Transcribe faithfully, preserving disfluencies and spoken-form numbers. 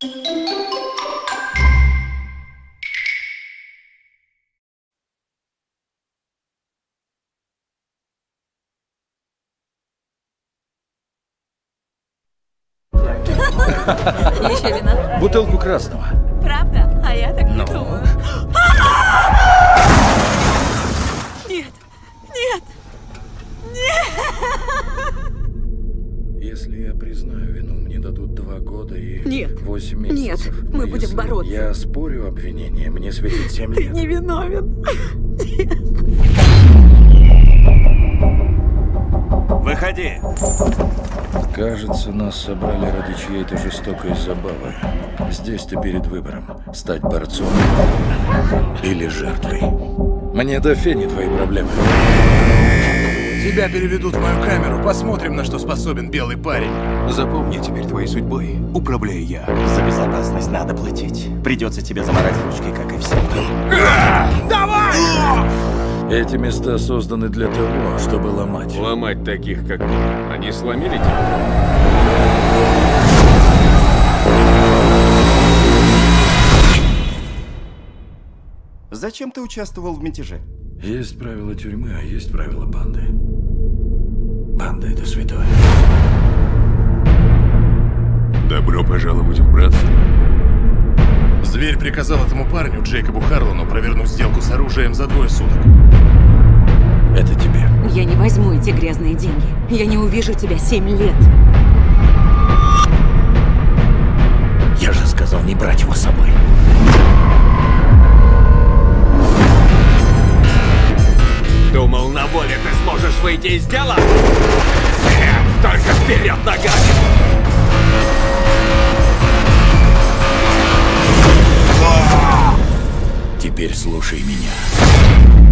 Еще вина? Бутылку красного. Правда? А я так не Ну? думаю. Нет, нет, нет! Если я признаю вину, мне дадут два года и Нет. восемь месяцев. Нет, мы Но будем если бороться. Я спорю обвинение, мне светит семь Ты лет. невиновен. Выходи! Кажется, нас собрали ради чьей-то жестокой забавы. Здесь ты перед выбором — стать борцом или жертвой. Мне до фени твои проблемы. Тебя переведут в мою камеру, посмотрим, на что способен белый парень. Запомни, теперь твоей судьбой управляю я. За безопасность надо платить. Придется тебе заморать ручки, как и все. Давай! Эти места созданы для того, чтобы ломать. Ломать таких, как мы. Они сломили тебя? Зачем ты участвовал в мятеже? Есть правила тюрьмы, а есть правила банды. Банда — это святое. Добро пожаловать в братство. Зверь приказал этому парню, Джейкобу Харлану, провернуть сделку с оружием за двое суток. Это тебе. Я не возьму эти грязные деньги. Я не увижу тебя семь лет. Я же сказал не брать его с собой. Думал, на воле ты сможешь выйти из дела? Нет, только вперед ногами! Теперь слушай меня.